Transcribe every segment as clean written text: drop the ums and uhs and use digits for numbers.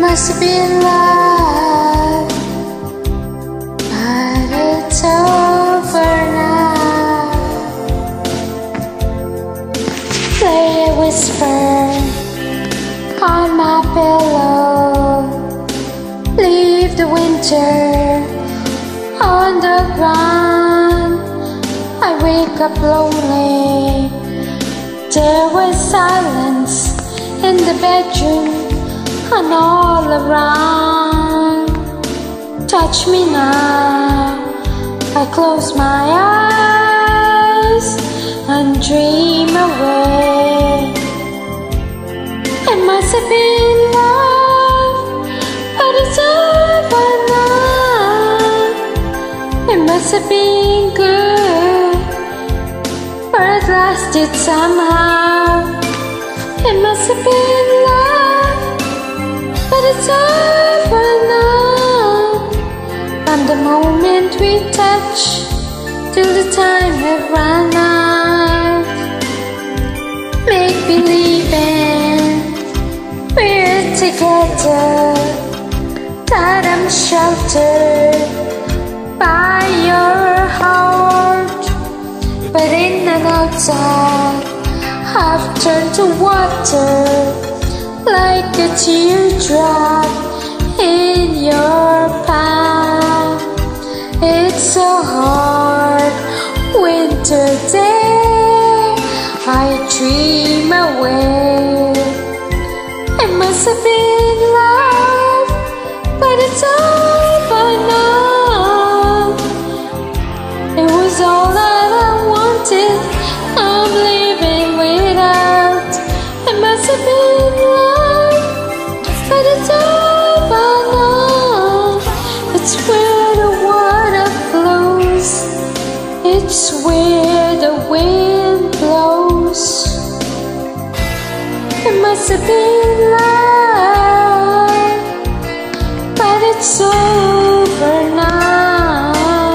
must have been love, but it's over now. Play a whisper on my pillow, leave the winter on the ground. I wake up lonely, there was silence in the bedroom and all around. Touch me now, I close my eyes and dream away. It must have been love, but it's over now. It must have been good, but it lasted somehow. It must have been love, but it's over now. From the moment we touch till the time had run out. Make believing we're together, that I'm sheltered by your heart, but in and outside I've turned to water, like a teardrop in your palm. It's so hard, winter day, I dream away. It must have been love, but it's over now. It was all that I wanted, I'm living without. It must have been love, but it's over now. It's where the water flows, it's where the wind blows. It must have been love, but it's over now.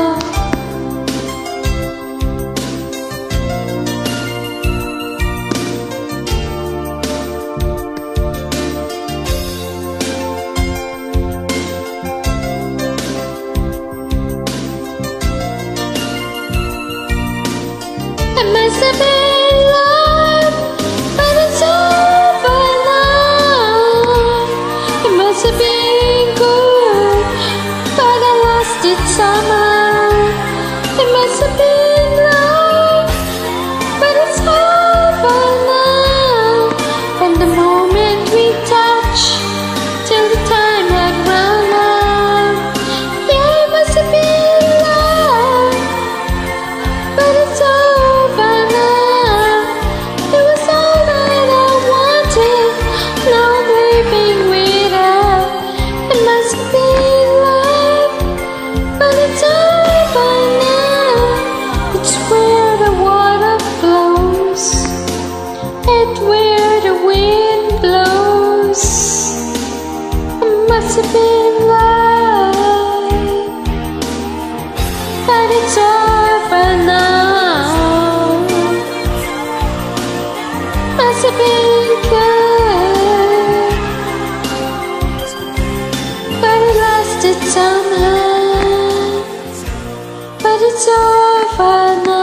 It must have been love, but it's over now. It must have been good, but I lost it somehow. It must have been love, but it's over now. From the moment we touch till the time had run out. Yeah, it must have been love, but it's over now. It was all that I wanted, now I'm living without. It must have been love, but it's over now. It's where the water flows, it's where the wind blows. It must have been love, but it's over now. Must have been good, but it lasted somehow. But it's over now.